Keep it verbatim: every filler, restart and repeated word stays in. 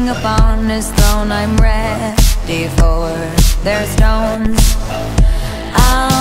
king upon his throne. I'm ready for their stones. I'll